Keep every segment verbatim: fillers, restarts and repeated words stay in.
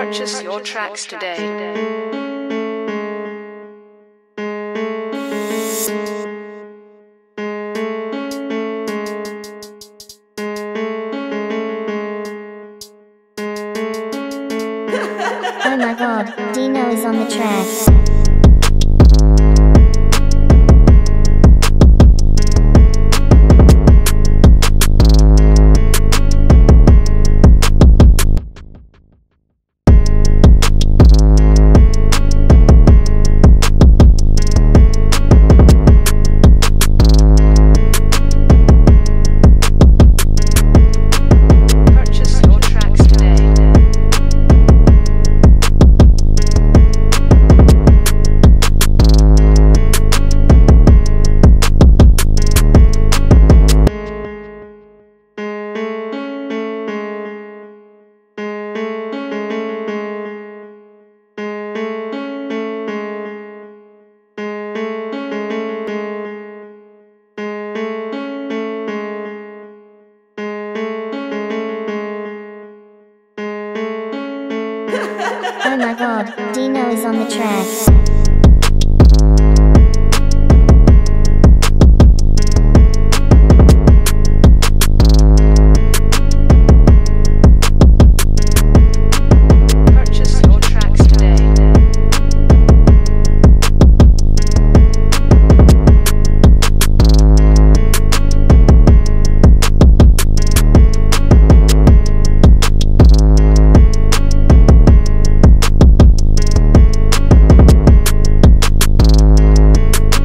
Purchase your tracks today. Oh my god, Dino is on the track. Oh my god, Dino is on the track.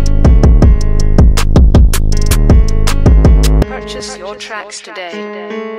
Purchase your tracks today.